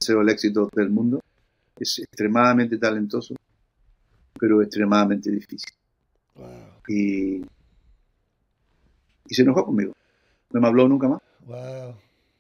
deseo el éxito del mundo. Es extremadamente talentoso, pero extremadamente difícil. Wow. Y se enojó conmigo. No me habló nunca más. Wow.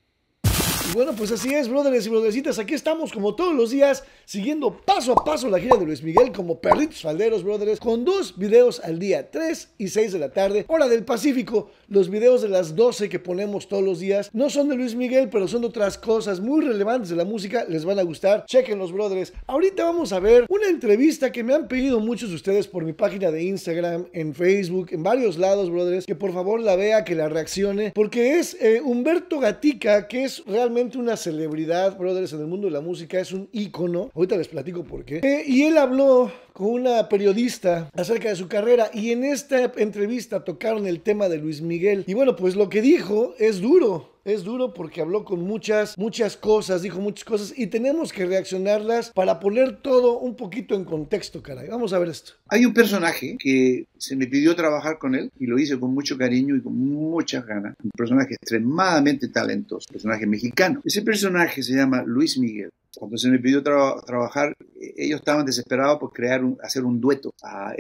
Y bueno, pues así es, brothers y brothercitas. Aquí estamos como todos los días, siguiendo paso a paso la gira de Luis Miguel como perritos falderos, brothers, con 2 videos al día, 3 y 6 de la tarde, hora del Pacífico. Los videos de las 12 que ponemos todos los días no son de Luis Miguel, pero son de otras cosas muy relevantes de la música. Les van a gustar. Chequenlos, brothers. Ahorita vamos a ver una entrevista que me han pedido muchos de ustedes por mi página de Instagram, en Facebook, en varios lados, brothers, que por favor la vea, que la reaccione, porque es Humberto Gatica, que es realmente una celebridad, brothers, en el mundo de la música. Es un ícono. Ahorita les platico por qué. Y él habló con una periodista acerca de su carrera, y en esta entrevista tocaron el tema de Luis Miguel. Y bueno, pues lo que dijo es duro. Es duro porque habló con muchas cosas, dijo muchas cosas, y tenemos que reaccionarlas para poner todo un poquito en contexto, caray. Vamos a ver esto. Hay un personaje que se me pidió trabajar con él y lo hice con mucho cariño y con muchas ganas. Un personaje extremadamente talentoso, un personaje mexicano. Ese personaje se llama Luis Miguel. Cuando se me pidió trabajar, ellos estaban desesperados por hacer un dueto.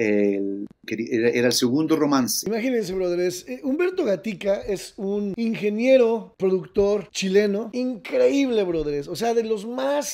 Era el segundo romance. Imagínense, brothers, Humberto Gatica es un ingeniero, productor chileno, increíble, brothers. O sea, de los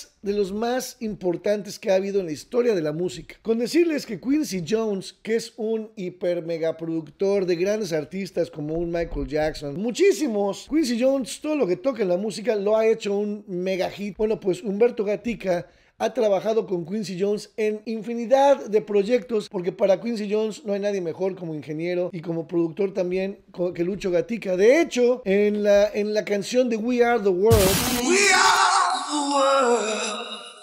más importantes que ha habido en la historia de la música. Con decirles que Quincy Jones, que es un hiper mega productor de grandes artistas como un Michael Jackson, muchísimos, Quincy Jones, todo lo que toca en la música lo ha hecho un mega hit. Bueno, pues Humberto Gatica ha trabajado con Quincy Jones en infinidad de proyectos, porque para Quincy Jones no hay nadie mejor como ingeniero y como productor también que Lucho Gatica. De hecho, en la canción de We Are the World, We Are the World,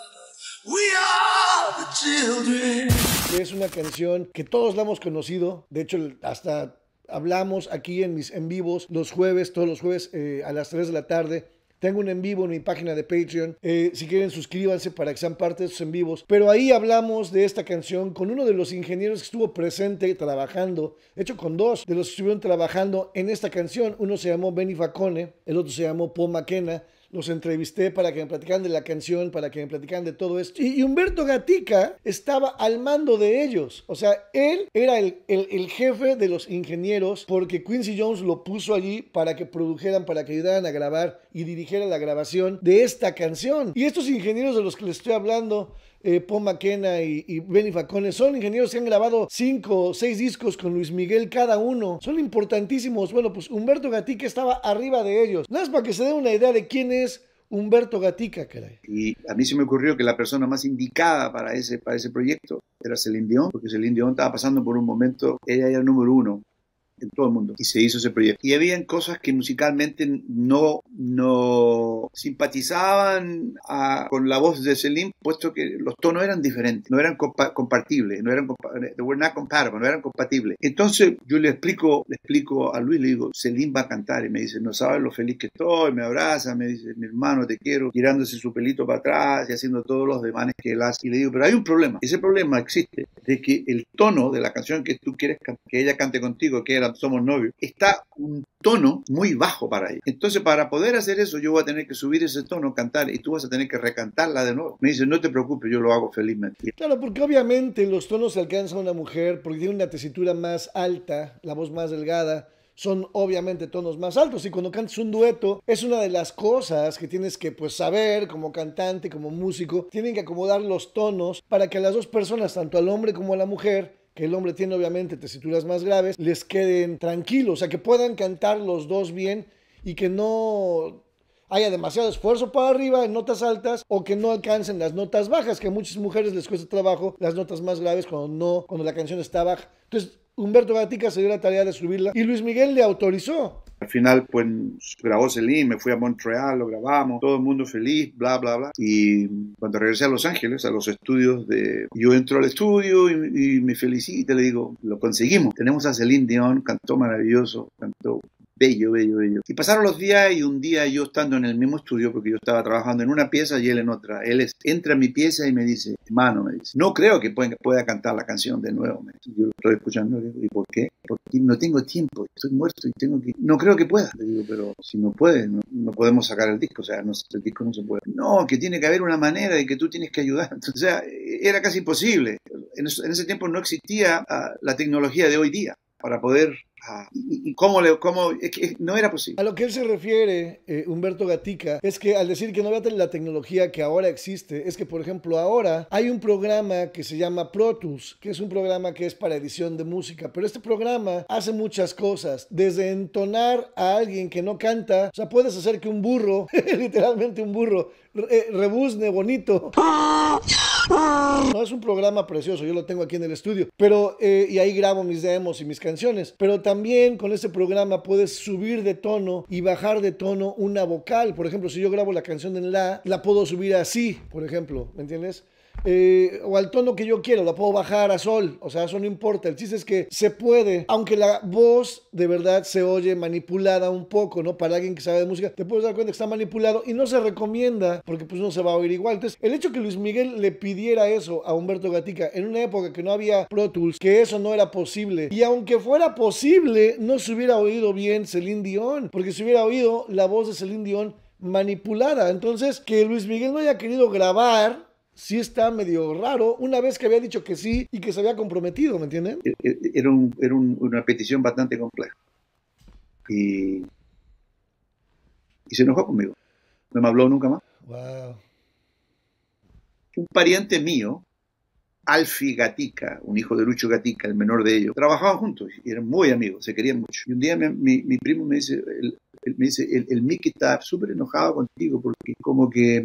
We Are the Children, que es una canción que todos la hemos conocido. De hecho, hasta hablamos aquí en mis en vivos los jueves, todos los jueves a las 3 de la tarde. Tengo un en vivo en mi página de Patreon. Si quieren, suscríbanse para que sean parte de esos en vivos. Pero ahí hablamos de esta canción con uno de los ingenieros que estuvo presente trabajando. De hecho, con 2 de los que estuvieron trabajando en esta canción. Uno se llamó Benny Facone, el otro se llamó Paul McKenna. Los entrevisté para que me platicaran de la canción, para que me platicaran de todo esto. Y Humberto Gatica estaba al mando de ellos. O sea, él era el jefe de los ingenieros, porque Quincy Jones lo puso allí para que produjeran, para que ayudaran a grabar y dirigieran la grabación de esta canción. Y estos ingenieros de los que les estoy hablando, Paul McKenna y Benny Facone, son ingenieros que han grabado 5 o 6 discos con Luis Miguel cada uno. Son importantísimos. Bueno, pues Humberto Gatica estaba arriba de ellos. Nada más para que se den una idea de quién es Humberto Gatica, caray. Y a mí se me ocurrió que la persona más indicada para ese proyecto era Celine Dion, porque Celine Dion estaba pasando por un momento, ella era el número 1 en todo el mundo, y se hizo ese proyecto. Y habían cosas que musicalmente no simpatizaban con la voz de Celine, puesto que los tonos eran diferentes, no eran compatibles, they were not compatible, no eran compatibles. Entonces yo le explico a Luis, le digo, Celine va a cantar, y me dice, no sabes lo feliz que estoy, me abraza, me dice, mi hermano, te quiero, tirándose su pelito para atrás y haciendo todos los demanes que él hace. Y le digo, pero hay un problema, ese problema existe, de que el tono de la canción que tú quieres que ella cante contigo, que era Somos Novios, está un tono muy bajo para ella. Entonces, para poder hacer eso, yo voy a tener que subir ese tono, cantar, y tú vas a tener que recantarla de nuevo. Me dice, no te preocupes, yo lo hago felizmente. Claro, porque obviamente los tonos se alcanza a una mujer porque tiene una tesitura más alta, la voz más delgada. Son obviamente tonos más altos, y cuando cantas un dueto es una de las cosas que tienes que saber como cantante, como músico. Tienen que acomodar los tonos para que a las dos personas, tanto al hombre como a la mujer, que el hombre tiene obviamente tesituras más graves, les queden tranquilos, o sea, que puedan cantar los dos bien y que no haya demasiado esfuerzo para arriba en notas altas, o que no alcancen las notas bajas, que a muchas mujeres les cuesta trabajo las notas más graves cuando la canción está baja. Entonces Humberto Gatica se dio la tarea de subirla y Luis Miguel le autorizó. Al final, pues, grabó Celine, me fui a Montreal, lo grabamos, todo el mundo feliz, bla, bla, bla. Y cuando regresé a Los Ángeles, a los estudios yo entro al estudio y me felicito, le digo, lo conseguimos. Tenemos a Celine Dion, cantó maravilloso, cantó bello, bello, bello. Y pasaron los días y un día yo estando en el mismo estudio, porque yo estaba trabajando en una pieza y él en otra, entra a mi pieza y me dice, hermano, me dice, no creo que pueda cantar la canción de nuevo. Yo lo estoy escuchando, le digo, ¿y por qué? Porque no tengo tiempo, estoy muerto y tengo que... No creo que pueda. Le digo, pero si no puedes, no podemos sacar el disco, o sea, el disco no se puede. No, que tiene que haber una manera de que tú tienes que ayudar. Entonces, o sea, era casi imposible. En ese tiempo no existía la tecnología de hoy día para poder... y cómo es que no era posible. A lo que él se refiere, Humberto Gatica, es que al decir que no había la tecnología que ahora existe, es que, por ejemplo, ahora hay un programa que se llama Pro Tools, que es un programa que es para edición de música, pero este programa hace muchas cosas, desde entonar a alguien que no canta, o sea, puedes hacer que un burro, literalmente un burro, rebuzne bonito. No, es un programa precioso, yo lo tengo aquí en el estudio, pero y ahí grabo mis demos y mis canciones, pero también con este programa puedes subir de tono y bajar de tono una vocal. Por ejemplo, si yo grabo la canción en la puedo subir así, por ejemplo, ¿me entiendes? O al tono que yo quiero, la puedo bajar a sol, o sea, eso no importa, el chiste es que se puede, aunque la voz de verdad se oye manipulada un poco, ¿no? Para alguien que sabe de música, te puedes dar cuenta que está manipulado y no se recomienda porque pues no se va a oír igual. Entonces, el hecho que Luis Miguel le pidiera eso a Humberto Gatica en una época que no había Pro Tools, que eso no era posible, y aunque fuera posible, no se hubiera oído bien Celine Dion, porque se hubiera oído la voz de Celine Dion manipulada. Entonces, que Luis Miguel no haya querido grabar sí está medio raro, una vez que había dicho que sí y que se había comprometido, ¿me entienden? Era una petición bastante compleja. Y se enojó conmigo. No me habló nunca más. Wow. Un pariente mío, Alfie Gatica, un hijo de Lucho Gatica, el menor de ellos, trabajaban juntos y eran muy amigos, se querían mucho. Y un día mi primo me dice, el Mickey está súper enojado contigo porque como que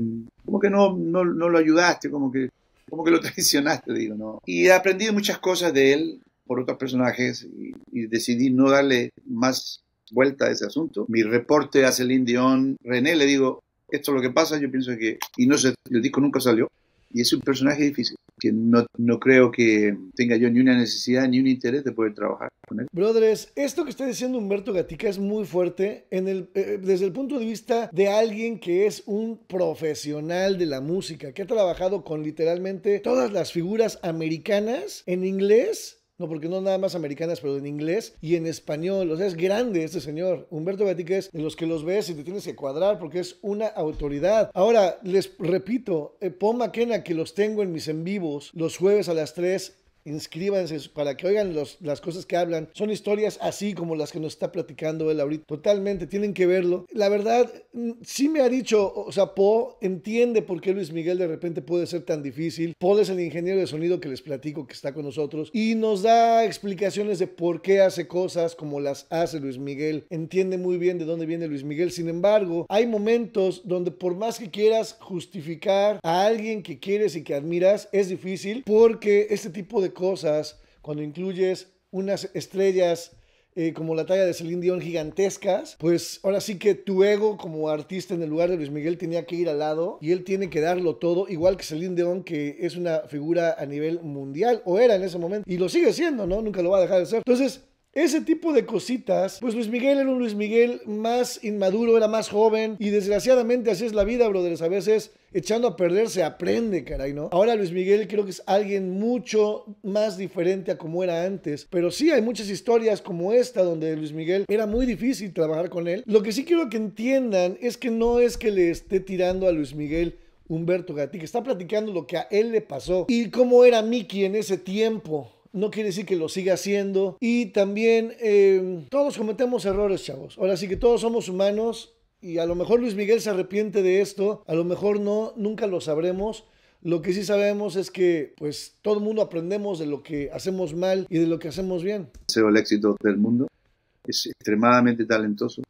no lo ayudaste, como que lo traicionaste, digo, ¿no? Y he aprendido muchas cosas de él por otros personajes y decidí no darle más vuelta a ese asunto. Mi reporte a Celine Dion, René, le digo, esto es lo que pasa, yo pienso que... Y no sé, el disco nunca salió. Y es un personaje difícil, que no creo que tenga yo ni una necesidad ni un interés de poder trabajar con él. Brothers, esto que está diciendo Humberto Gatica es muy fuerte desde el punto de vista de alguien que es un profesional de la música, que ha trabajado con literalmente todas las figuras americanas en inglés. No, porque no nada más americanas, pero en inglés y en español. O sea, es grande este señor. Humberto Gatica es de los que los ves y te tienes que cuadrar porque es una autoridad. Ahora, les repito, Paul McKenna, que los tengo en mis en vivos los jueves a las 3, inscríbanse para que oigan las cosas que hablan. Son historias así como las que nos está platicando él ahorita. Totalmente, tienen que verlo. La verdad, sí me ha dicho, o sea, Paul entiende por qué Luis Miguel de repente puede ser tan difícil. Paul es el ingeniero de sonido que les platico que está con nosotros y nos da explicaciones de por qué hace cosas como las hace Luis Miguel. Entiende muy bien de dónde viene Luis Miguel. Sin embargo, hay momentos donde por más que quieras justificar a alguien que quieres y que admiras, es difícil porque este tipo de cosas, cuando incluyes unas estrellas como la talla de Celine Dion gigantescas, pues ahora sí que tu ego como artista en el lugar de Luis Miguel tenía que ir al lado y él tiene que darlo todo, igual que Celine Dion, que es una figura a nivel mundial, o era en ese momento, y lo sigue siendo, ¿no? Nunca lo va a dejar de ser. Entonces, ese tipo de cositas, pues Luis Miguel era un Luis Miguel más inmaduro, era más joven y desgraciadamente así es la vida, brothers. A veces echando a perder se aprende, caray, ¿no? Ahora Luis Miguel creo que es alguien mucho más diferente a como era antes, pero sí hay muchas historias como esta donde Luis Miguel era muy difícil trabajar con él. Lo que sí quiero que entiendan es que no es que le esté tirando a Luis Miguel Humberto Gatica, está platicando lo que a él le pasó y cómo era Mickey en ese tiempo. No quiere decir que lo siga haciendo. Y también todos cometemos errores, chavos. Ahora sí que todos somos humanos. Y a lo mejor Luis Miguel se arrepiente de esto. A lo mejor no, nunca lo sabremos. Lo que sí sabemos es que pues todo el mundo aprendemos de lo que hacemos mal y de lo que hacemos bien. Deseo el éxito del mundo. Es extremadamente talentoso,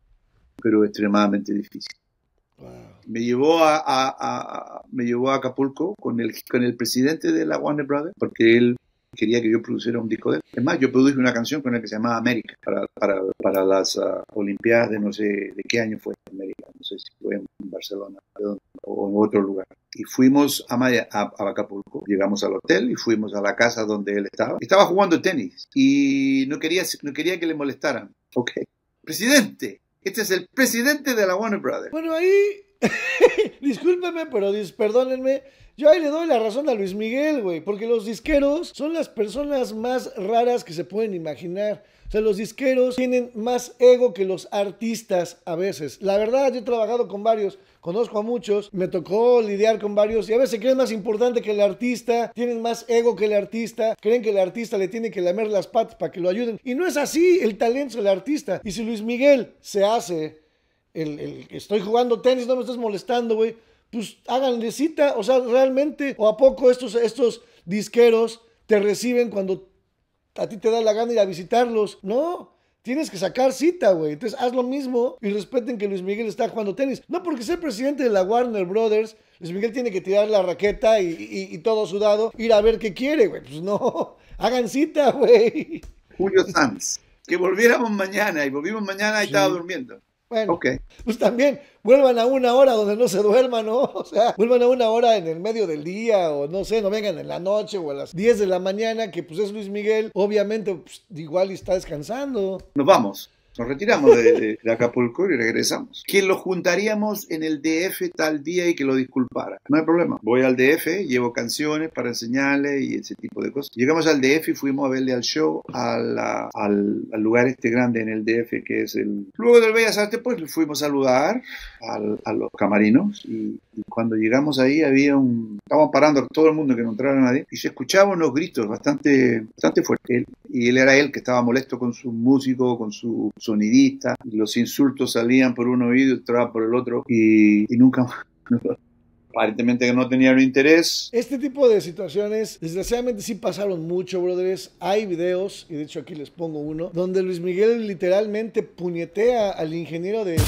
pero extremadamente difícil. Wow. Me llevó a Acapulco con el presidente de la Warner Brothers, porque él quería que yo produciera un disco de él. Es más, yo produje una canción con él que se llamaba América para las Olimpiadas de no sé de qué año fue América, no sé si fue en Barcelona o en otro lugar. Y fuimos a Acapulco, llegamos al hotel y fuimos a la casa donde él estaba. Estaba jugando tenis y no quería que le molestaran. Ok. presidente. Este es el presidente de la Warner Brothers. Bueno, ahí, discúlpeme, pero perdónenme, yo ahí le doy la razón a Luis Miguel, güey, porque los disqueros son las personas más raras que se pueden imaginar. O sea, los disqueros tienen más ego que los artistas a veces. La verdad, yo he trabajado con varios, conozco a muchos, me tocó lidiar con varios y a veces creen más importante que el artista, tienen más ego que el artista, creen que el artista le tiene que lamer las patas para que lo ayuden. Y no es así, el talento es el artista. Y si Luis Miguel se hace el que estoy jugando tenis, no me estás molestando, güey, pues háganle cita. O sea, realmente, o a poco estos disqueros te reciben cuando a ti te da la gana ir a visitarlos. No, tienes que sacar cita, güey. Entonces haz lo mismo y respeten que Luis Miguel está jugando tenis. No porque sea presidente de la Warner Brothers, Luis Miguel tiene que tirar la raqueta y todo sudado, ir a ver qué quiere, güey. Pues no, hagan cita, güey. Julio Sanz. Que volviéramos mañana y volvimos mañana y estaba durmiendo. Bueno, Okay. Pues también vuelvan a una hora donde no se duerma, ¿no? O sea, vuelvan a una hora en el medio del día o no sé, no vengan en la noche o a las 10 de la mañana, que pues es Luis Miguel, obviamente pues, igual y está descansando. Nos vamos. Nos retiramos de Acapulco y regresamos. Que lo juntaríamos en el DF tal día y que lo disculpara. No hay problema. Voy al DF, llevo canciones para enseñarle y ese tipo de cosas. Llegamos al DF y fuimos a verle al show al lugar este grande en el DF que es el... Luego del Bellas Artes pues le fuimos a saludar a los camarinos y cuando llegamos ahí estaban parando a todo el mundo que no entrara nadie y se escuchaban unos gritos bastante fuertes. Él era el que estaba molesto con su músico, con su sonidista, y los insultos salían por un oído y entraban por el otro y nunca más. Aparentemente que no tenían interés. Este tipo de situaciones, desgraciadamente sí pasaron mucho, brothers. Hay videos, y de hecho aquí les pongo uno, donde Luis Miguel literalmente puñetea al ingeniero de...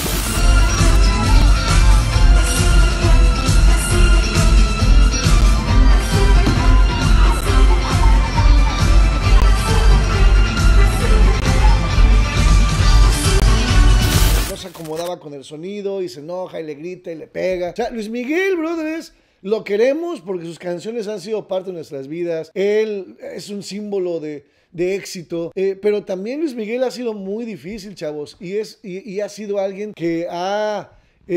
se acomodaba con el sonido y se enoja y le grita y le pega. O sea, Luis Miguel, brothers, lo queremos porque sus canciones han sido parte de nuestras vidas. Él es un símbolo de éxito, pero también Luis Miguel ha sido muy difícil, chavos, y ha sido alguien que ha...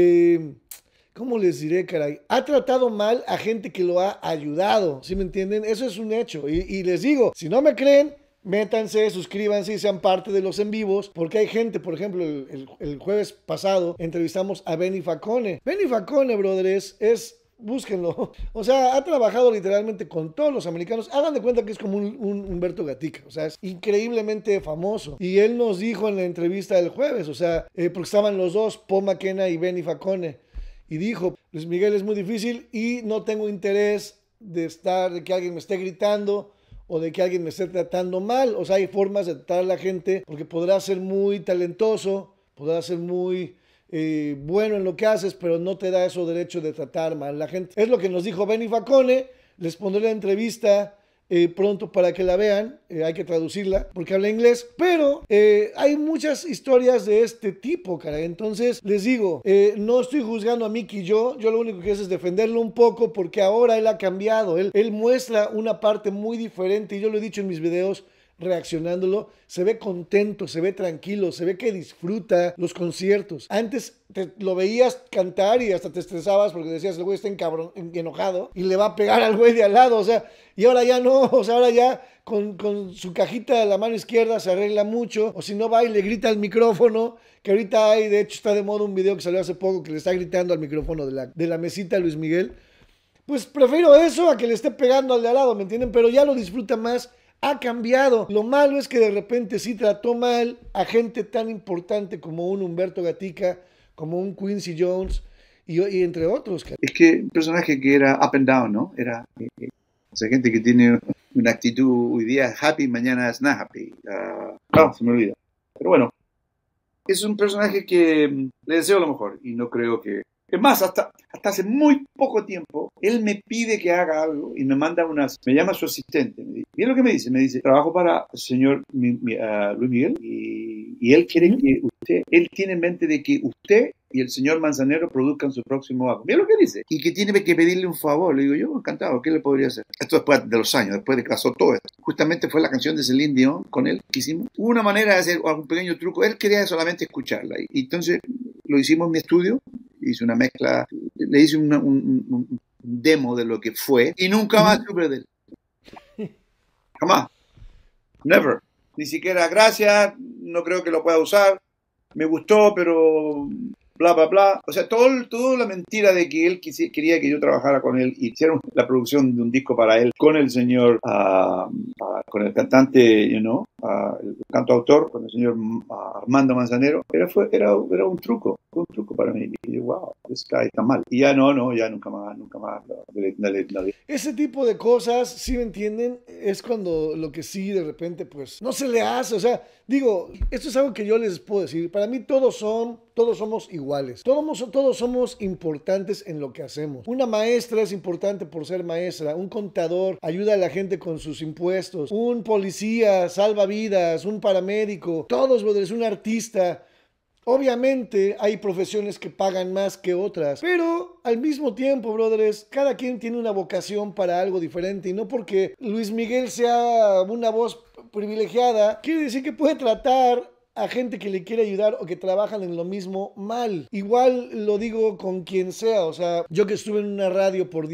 ¿cómo les diré, caray? Ha tratado mal a gente que lo ha ayudado, ¿sí me entienden? Eso es un hecho. Y les digo, si no me creen, métanse, suscríbanse y sean parte de los en vivos, porque hay gente, por ejemplo, el jueves pasado entrevistamos a Benny Facone. Benny Facone, brothers, búsquenlo. O sea, ha trabajado literalmente con todos los americanos. Hagan de cuenta que es como un Humberto Gatica. O sea, es increíblemente famoso. Y él nos dijo en la entrevista del jueves, o sea, porque estaban los dos, Paul McKenna y Benny Facone. Y dijo, Luis Miguel, es muy difícil y no tengo interés de que alguien me esté gritando o de que alguien me esté tratando mal. O sea, hay formas de tratar a la gente porque podrá ser muy talentoso, podrá ser muy bueno en lo que haces, pero no te da eso derecho de tratar mal a la gente. Es lo que nos dijo Benny Facone. Les pondré la entrevista pronto para que la vean. Hay que traducirla porque habla inglés, pero hay muchas historias de este tipo, caray. Entonces les digo, no estoy juzgando a Mickey, yo lo único que hago es defenderlo un poco porque ahora él ha cambiado, él muestra una parte muy diferente y yo lo he dicho en mis videos reaccionándolo, se ve contento, se ve tranquilo, se ve que disfruta los conciertos. Antes lo veías cantar y hasta te estresabas porque decías, el güey está enojado y le va a pegar al güey de al lado, o sea, y ahora ya no, o sea, ahora ya con su cajita de la mano izquierda se arregla mucho, o si no va y le grita al micrófono, que ahorita hay, de hecho está de moda un video que salió hace poco que le está gritando al micrófono de la mesita a Luis Miguel. Pues prefiero eso a que le esté pegando al de al lado, ¿me entienden? Pero ya lo disfruta más. Ha cambiado. Lo malo es que de repente sí trató mal a gente tan importante como un Humberto Gatica, como un Quincy Jones y entre otros. Es que un personaje que era up and down, ¿no? Era o sea, gente que tiene una actitud hoy día happy, mañana es not happy. Se me olvida. Pero bueno, es un personaje que le deseo lo mejor y no creo que... Es más, hasta hace muy poco tiempo, él me pide que haga algo y me manda me llama su asistente. Y es lo que me dice, trabajo para el señor Luis Miguel y y él quiere que usted, él tiene en mente de que usted y el señor Manzanero produzcan su próximo álbum. Mira lo que dice. Y que tiene que pedirle un favor. Le digo, yo encantado, ¿qué le podría hacer? Esto después de los años, después de que pasó todo esto. Justamente fue la canción de Celine Dion con él que hicimos. Hubo una manera de hacer algún pequeño truco. Él quería solamente escucharla. Y entonces lo hicimos en mi estudio. Hice una mezcla, le hice un demo de lo que fue. Y nunca más supe de él. Jamás. Never. Ni siquiera gracias, no creo que lo pueda usar. Me gustó, pero bla, bla, bla. O sea, toda la mentira de que él quería que yo trabajara con él y hiciera la producción de un disco para él con el señor, con el cantante, el cantautor, con el señor Armando Manzanero. Era un truco para mí. Y yo, wow, this guy está mal. Y ya ya nunca más. Dale. Ese tipo de cosas, ¿sí me entienden? Es cuando lo que sí de repente, pues, no se le hace. O sea, digo, esto es algo que yo les puedo decir. Para mí todos somos iguales. Todos somos importantes en lo que hacemos. Una maestra es importante por ser maestra. Un contador ayuda a la gente con sus impuestos. Un policía salva vidas. Un paramédico. Todos, brothers, un artista. Obviamente hay profesiones que pagan más que otras, pero al mismo tiempo, brothers, cada quien tiene una vocación para algo diferente, y no porque Luis Miguel sea una voz privilegiada, quiere decir que puede tratar a gente que le quiere ayudar o que trabajan en lo mismo mal. Igual lo digo con quien sea. O sea, yo que estuve en una radio por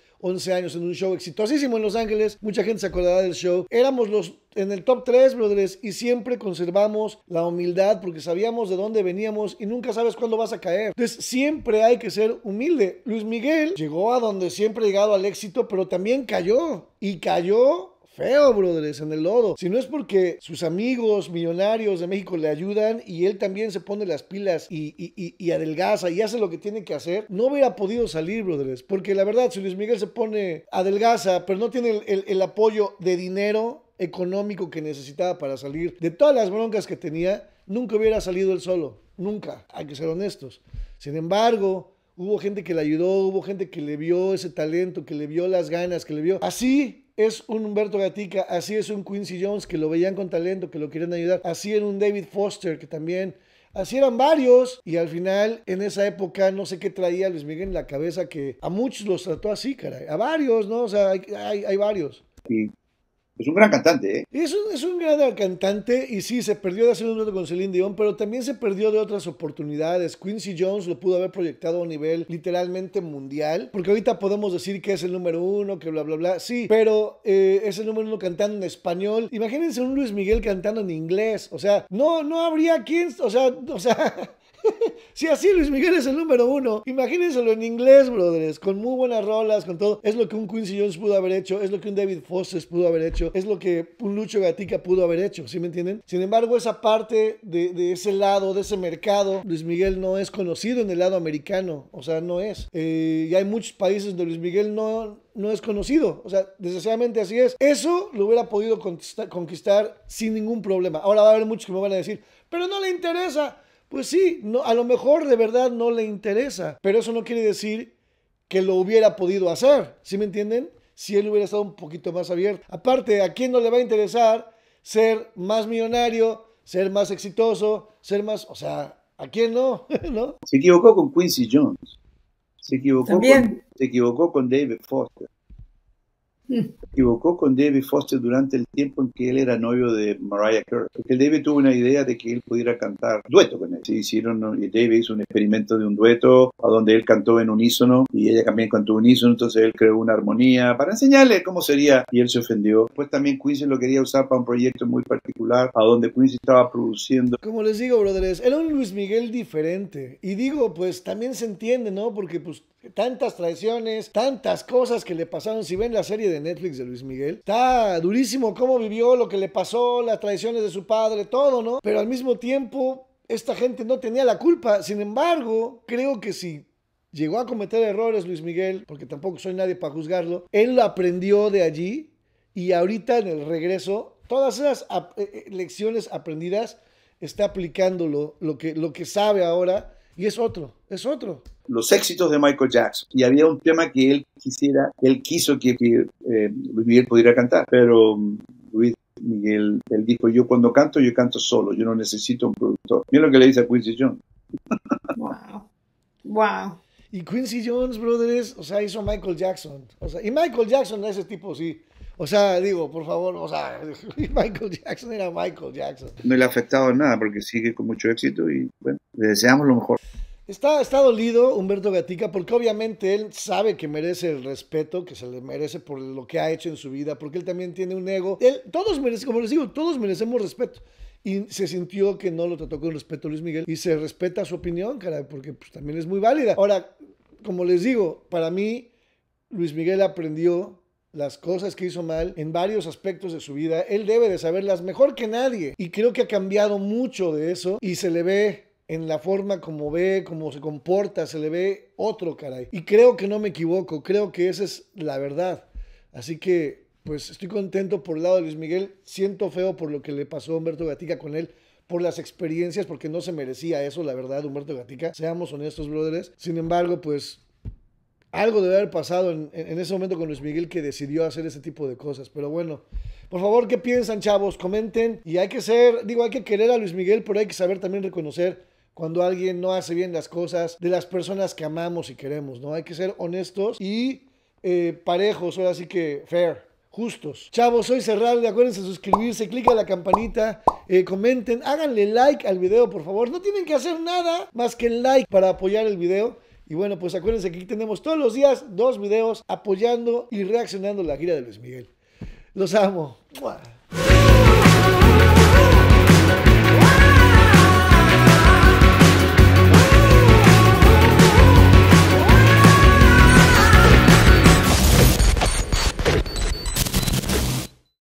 11 años en un show exitosísimo en Los Ángeles, mucha gente se acordará del show. Éramos en el top 3, brothers, y siempre conservamos la humildad porque sabíamos de dónde veníamos y nunca sabes cuándo vas a caer. Entonces siempre hay que ser humilde. Luis Miguel llegó a donde siempre ha llegado al éxito, pero también cayó, y cayó feo, brothers, en el lodo. Si no es porque sus amigos millonarios de México le ayudan y él también se pone las pilas y adelgaza y hace lo que tiene que hacer, no hubiera podido salir, brothers. Porque la verdad, si Luis Miguel se pone adelgaza, pero no tiene el apoyo de dinero económico que necesitaba para salir de todas las broncas que tenía, nunca hubiera salido él solo. Nunca, hay que ser honestos. Sin embargo, hubo gente que le ayudó, hubo gente que le vio ese talento, que le vio las ganas, que le vio. Así es un Humberto Gatica, así es un Quincy Jones, que lo veían con talento, que lo querían ayudar. Así era un David Foster, que también. Así eran varios. Y al final, en esa época, no sé qué traía Luis Miguel en la cabeza, que a muchos los trató así, caray. A varios, ¿no? O sea, hay varios. Sí. Es un gran cantante, ¿eh? Es un gran cantante, y sí, se perdió de hacer un dueto con Celine Dion, pero también se perdió de otras oportunidades. Quincy Jones lo pudo haber proyectado a un nivel literalmente mundial, porque ahorita podemos decir que es el número 1, que bla, bla, bla. Sí, pero es el número 1 cantando en español. Imagínense un Luis Miguel cantando en inglés. O sea, no habría quien, o sea... Si así Luis Miguel es el número 1, imagínenselo en inglés, brothers, con muy buenas rolas, con todo. Es lo que un Quincy Jones pudo haber hecho, es lo que un David Foster pudo haber hecho, es lo que un Lucho Gatica pudo haber hecho, ¿sí me entienden? Sin embargo, esa parte de ese lado, de ese mercado, Luis Miguel no es conocido en el lado americano, o sea, no es. Y hay muchos países donde Luis Miguel no es conocido, o sea, desgraciadamente así es. Eso lo hubiera podido conquistar sin ningún problema. Ahora va a haber muchos que me van a decir, pero no le interesa. Pues sí, no, a lo mejor de verdad no le interesa, pero eso no quiere decir que lo hubiera podido hacer, ¿sí me entienden? Si él hubiera estado un poquito más abierto. Aparte, ¿a quién no le va a interesar ser más millonario, ser más exitoso, ser más, o sea, ¿a quién no? ¿No? Se equivocó con Quincy Jones, se equivocó con David Foster. Se equivocó con David Foster durante el tiempo en que él era novio de Mariah Carey, porque David tuvo una idea de que él pudiera cantar dueto con él. Y David hizo un experimento de un dueto a donde él cantó en unísono y ella también cantó unísono, entonces él creó una armonía para enseñarle cómo sería, y él se ofendió. Después también Quincy lo quería usar para un proyecto muy particular a donde Quincy estaba produciendo. Como les digo, brothers, era un Luis Miguel diferente, y digo, pues también se entiende, ¿no? Porque pues tantas traiciones, tantas cosas que le pasaron. Si ven la serie de Netflix de Luis Miguel, está durísimo cómo vivió, lo que le pasó, las traiciones de su padre, todo, ¿no? Pero al mismo tiempo, esta gente no tenía la culpa. Sin embargo, creo que si llegó a cometer errores Luis Miguel, porque tampoco soy nadie para juzgarlo, él lo aprendió de allí, y ahorita en el regreso, todas esas lecciones aprendidas está aplicando lo que sabe ahora, y es otro. Los éxitos de Michael Jackson, y había un tema que él quiso que Luis Miguel pudiera cantar, pero Luis Miguel, él dijo, yo canto solo, yo no necesito un productor. Mira lo que le dice a Quincy Jones. Wow. Wow. Y Quincy Jones, brothers, o sea, hizo a Michael Jackson. O sea, y Michael Jackson, ese tipo, sí. O sea, digo, por favor, o sea, Michael Jackson era Michael Jackson. No le ha afectado en nada porque sigue con mucho éxito y, bueno, le deseamos lo mejor. Está dolido Humberto Gatica porque obviamente él sabe que merece el respeto, que se le merece por lo que ha hecho en su vida, porque él también tiene un ego. Todos merecemos, como les digo, todos merecemos respeto. Y se sintió que no lo trató con respeto Luis Miguel. Y se respeta su opinión, caray, porque pues, también es muy válida. Ahora, como les digo, para mí, Luis Miguel aprendió las cosas que hizo mal en varios aspectos de su vida. Él debe de saberlas mejor que nadie. Y creo que ha cambiado mucho de eso. Y se le ve en la forma como ve, cómo se comporta, se le ve otro, caray. Y creo que no me equivoco. Creo que esa es la verdad. Así que pues estoy contento por el lado de Luis Miguel. Siento feo por lo que le pasó a Humberto Gatica con él, por las experiencias, porque no se merecía eso, la verdad, Humberto Gatica. Seamos honestos, brothers. Sin embargo, pues algo debe haber pasado en ese momento con Luis Miguel que decidió hacer ese tipo de cosas. Pero bueno, por favor, ¿qué piensan, chavos? Comenten. Y hay que hay que querer a Luis Miguel, pero hay que saber también reconocer cuando alguien no hace bien las cosas de las personas que amamos y queremos, ¿no? Hay que ser honestos y parejos, ahora sí que fair. Justos. Chavos, soy Serralde, acuérdense de suscribirse, clica la campanita, comenten, háganle like al video, por favor. No tienen que hacer nada más que el like para apoyar el video. Y bueno, pues acuérdense que aquí tenemos todos los días 2 videos apoyando y reaccionando a la gira de Luis Miguel. Los amo. ¡Mua!